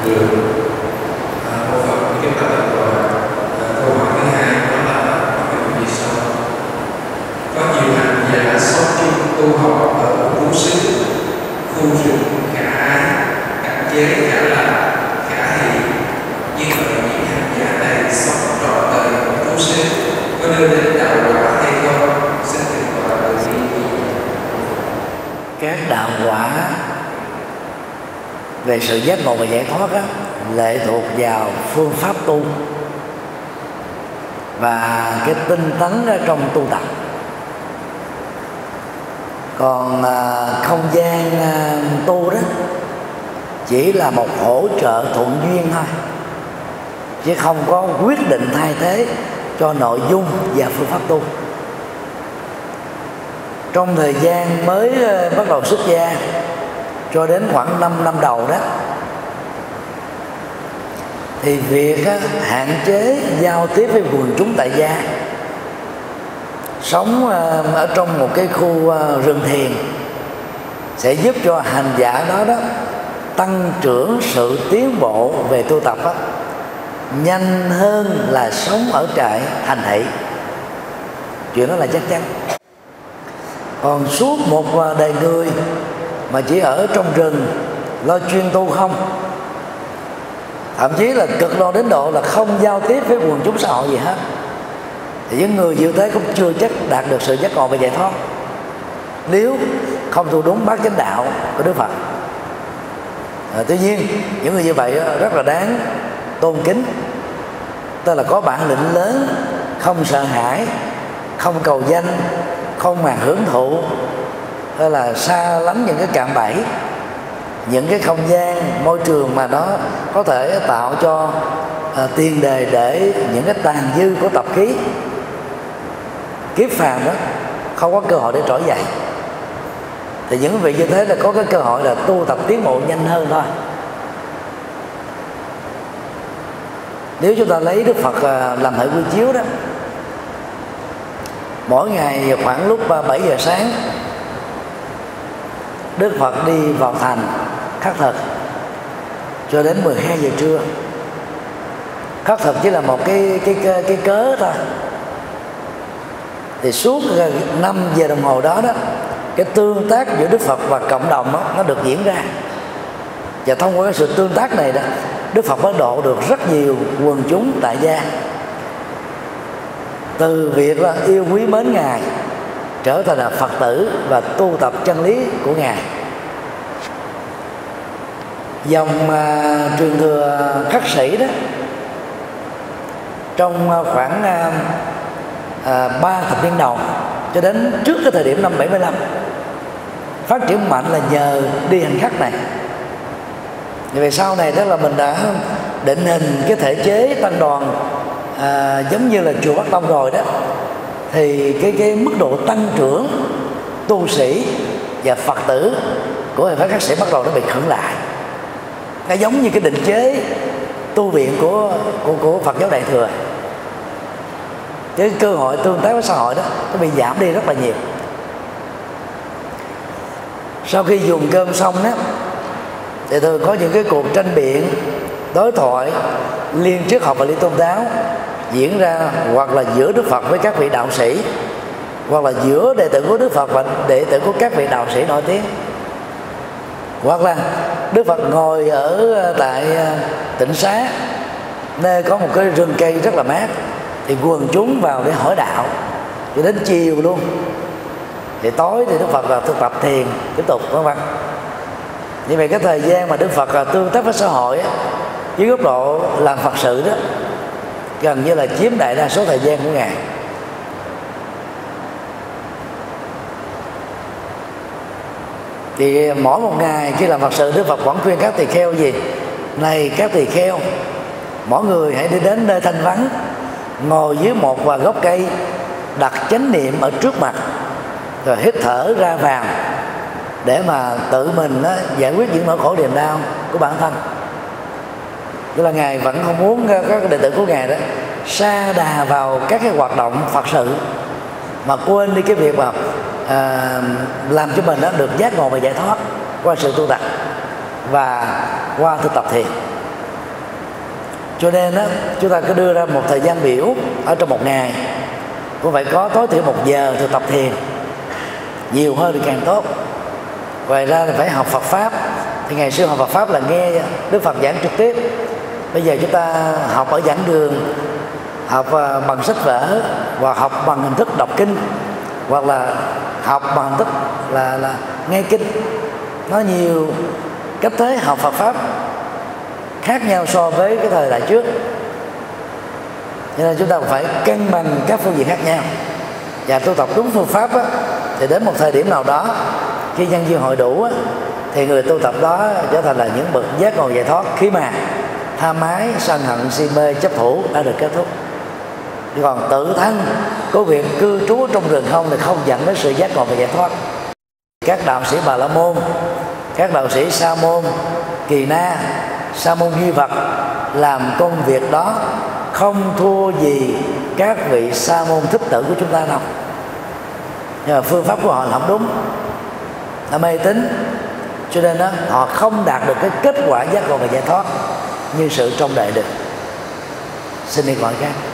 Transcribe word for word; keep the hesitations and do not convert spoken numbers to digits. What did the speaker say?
được. À, một phần chúng ta được rồi. À, câu hỏi thứ hai đó là hỏi như sau: có nhiều hành giả sống chung tu học ở vũ xứ, khu rừng khả ái, cảnh giới khả lạc, khả hỷ. Như vậy những hành giả này sống trọn đời ở vũ xứ có đưa đến đạo quả hay không? Xin thỉnh tọa tự ý. Các đạo quả về sự giác ngộ và giải thoát á, lệ thuộc vào phương pháp tu và cái tinh tấn ở trong tu tập. Còn à, không gian à, tu đó chỉ là một hỗ trợ thuận duyên thôi, chứ không có quyết định thay thế cho nội dung và phương pháp tu. Trong thời gian mới bắt đầu xuất gia cho đến khoảng năm năm đầu đó, thì việc hạn chế giao tiếp với quần chúng tại gia, sống ở trong một cái khu rừng thiền sẽ giúp cho hành giả đó đó tăng trưởng sự tiến bộ về tu tập đó, nhanh hơn là sống ở trại thành thị. Chuyện đó là chắc chắn. Còn suốt một đời người mà chỉ ở trong rừng lo chuyên tu không, thậm chí là cực đoan đến độ là không giao tiếp với quần chúng xã hội gì hết, thì những người như thế cũng chưa chắc đạt được sự giác ngộ và giải thoát, nếu không tu đúng bát chánh đạo của Đức Phật. À, tuy nhiên những người như vậy rất là đáng tôn kính, tức là có bản lĩnh lớn, không sợ hãi, không cầu danh, không màng hưởng thụ, hay là xa lánh những cái cạm bẫy, những cái không gian môi trường mà nó có thể tạo cho à, tiền đề để những cái tàn dư của tập khí kiếp phàm đó không có cơ hội để trỗi dậy. Thì những vị như thế là có cái cơ hội là tu tập tiến bộ nhanh hơn thôi. Nếu chúng ta lấy Đức Phật làm hệ quy chiếu đó, mỗi ngày khoảng lúc bảy giờ sáng, Đức Phật đi vào thành khắc thực cho đến mười hai giờ trưa. Khắc thực chỉ là một cái cái cái, cái cớ thôi. Thì suốt năm giờ đồng hồ đó đó, cái tương tác giữa Đức Phật và cộng đồng đó, nó được diễn ra. Và thông qua cái sự tương tác này đó, Đức Phật mới độ được rất nhiều quần chúng tại gia, từ việc là yêu quý mến Ngài trở thành là Phật tử và tu tập chân lý của Ngài. Dòng uh, truyền thừa khắc sĩ đó, trong uh, khoảng ba uh, thập niên đầu cho đến trước cái thời điểm năm bảy mươi lăm, phát triển mạnh là nhờ đi hành khắc này. Vì sau này đó là mình đã định hình cái thể chế tăng đoàn à, giống như là chùa Bắc Tông rồi đó, thì cái cái mức độ tăng trưởng tu sĩ và Phật tử của hệ phái khắc sĩ bắt đầu nó bị khựng lại. Nó giống như cái định chế tu viện của của, của Phật giáo Đại thừa. Cái cơ hội tương tác với xã hội đó nó bị giảm đi rất là nhiều. Sau khi dùng cơm xong đó, thì thường có những cái cuộc tranh biện, đối thoại liên triết học và liên tôn giáo diễn ra, hoặc là giữa Đức Phật với các vị đạo sĩ, hoặc là giữa đệ tử của Đức Phật và đệ tử của các vị đạo sĩ nổi tiếng, hoặc là Đức Phật ngồi ở tại Tịnh Xá, nơi có một cái rừng cây rất là mát, thì quần chúng vào để hỏi đạo cho đến chiều luôn. Thì tối thì Đức Phật vào thực tập thiền tiếp tục, vân vân. Như vậy cái thời gian mà Đức Phật tương tác với xã hội á, dưới góc độ làm Phật sự đó, gần như là chiếm đại đa số thời gian của Ngài. Thì mỗi một ngày khi làm Phật sự, Đức Phật vẫn khuyên các tỳ kheo gì? Này các tỳ kheo, mỗi người hãy đi đến nơi thanh vắng, ngồi dưới một gốc cây, đặt chánh niệm ở trước mặt, rồi hít thở ra vào để mà tự mình đó, giải quyết những nỗi khổ niềm đau của bản thân. Tức là Ngài vẫn không muốn các đệ tử của Ngài đó sa đà vào các cái hoạt động Phật sự, mà quên đi cái việc mà à, làm cho mình đó được giác ngộ và giải thoát qua sự tu tập và qua thực tập thiền. Cho nên đó, chúng ta cứ đưa ra một thời gian biểu ở trong một ngày cũng phải có tối thiểu một giờ thực tập thiền, nhiều hơn thì càng tốt. Ngoài ra thì phải học Phật pháp. Thì ngày xưa học Phật pháp là nghe Đức Phật giảng trực tiếp. Bây giờ chúng ta học ở giảng đường, học bằng sách vở, và học bằng hình thức đọc kinh, hoặc là học bằng hình thức là, là nghe kinh. Nó nhiều cách thế học Phật pháp khác nhau so với cái thời đại trước. Cho nên chúng ta phải cân bằng các phương diện khác nhau và tu tập đúng phương pháp á, thì đến một thời điểm nào đó khi nhân duyên hội đủ á, thì người tu tập đó trở thành là những bậc giác ngộ giải thoát, khi mà tham ái, sân hận, si mê, chấp thủ đã được kết thúc. Chứ còn tự thân có việc cư trú trong rừng không thì không dẫn đến sự giác ngộ và giải thoát. Các đạo sĩ Bà La Môn, các đạo sĩ Sa Môn Kỳ Na, Sa Môn Duy Vật làm công việc đó không thua gì các vị Sa Môn Thích Tử của chúng ta đâu. Nhưng mà phương pháp của họ là không đúng, là mê tín, cho nên đó, họ không đạt được cái kết quả giác ngộ và giải thoát như sự trông đợi được. Xin đi gọi khác.